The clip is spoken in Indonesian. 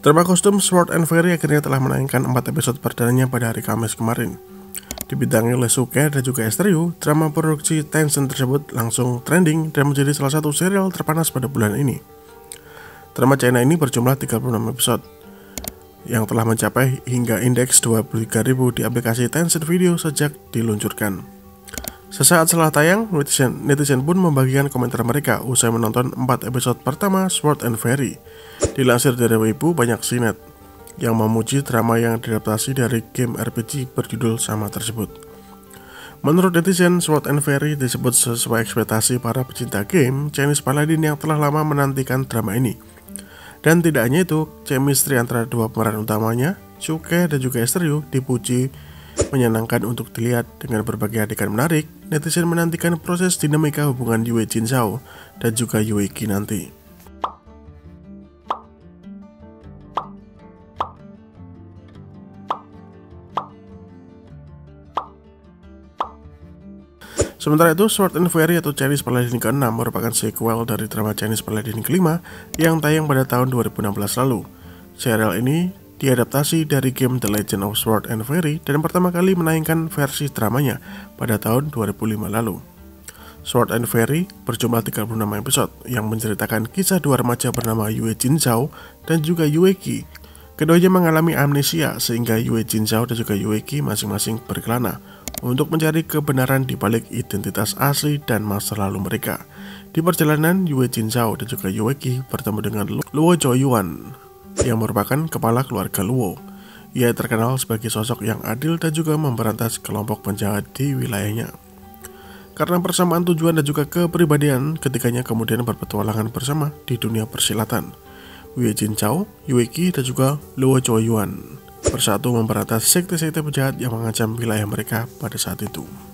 Drama kostum Sword and Fairy akhirnya telah menayangkan 4 episode perdananya pada hari Kamis kemarin. Dibintangi oleh Suke dan juga Esther Yu, drama produksi Tencent tersebut langsung trending dan menjadi salah satu serial terpanas pada bulan ini. Drama China ini berjumlah 36 episode, yang telah mencapai hingga indeks 23.000 di aplikasi Tencent Video sejak diluncurkan. Sesaat setelah tayang, netizen pun membagikan komentar mereka usai menonton 4 episode pertama Sword and Fairy. Dilansir dari Weibo, banyak sinet yang memuji drama yang diadaptasi dari game RPG berjudul sama tersebut. Menurut netizen, Sword and Fairy disebut sesuai ekspektasi para pecinta game Chinese Paladin yang telah lama menantikan drama ini. Dan tidak hanya itu, chemistry antara dua pemeran utamanya, Suke dan juga Esther Yu, dipuji menyenangkan untuk dilihat. Dengan berbagai adegan menarik, netizen menantikan proses dinamika hubungan Yue Jinzhao dan juga Yue Qi nanti. Sementara itu, Sword and Fairy atau Chinese Paladin ke-6 merupakan sequel dari drama Chinese Paladin ke-5 yang tayang pada tahun 2016 lalu. Serial ini diadaptasi dari game The Legend of Sword and Fairy dan pertama kali menayangkan versi dramanya pada tahun 2005 lalu. Sword and Fairy berjumlah 36 episode yang menceritakan kisah dua remaja bernama Yue Jinzhao dan juga Yue Qi. Keduanya mengalami amnesia sehingga Yue Jinzhao dan juga Yue Qi masing-masing berkelana untuk mencari kebenaran di balik identitas asli dan masa lalu mereka. Di perjalanan, Yue Jinzhao dan juga Yue Qi bertemu dengan Luo Zhouyuan yang merupakan kepala keluarga Luo. Ia terkenal sebagai sosok yang adil dan juga memberantas kelompok penjahat di wilayahnya. Karena persamaan tujuan dan juga kepribadian, ketiganya kemudian berpetualangan bersama di dunia persilatan. Yue Jinzhao, Yue Qi dan juga Luo Zhouyuan bersatu memberantas sekte-sekte penjahat yang mengancam wilayah mereka pada saat itu.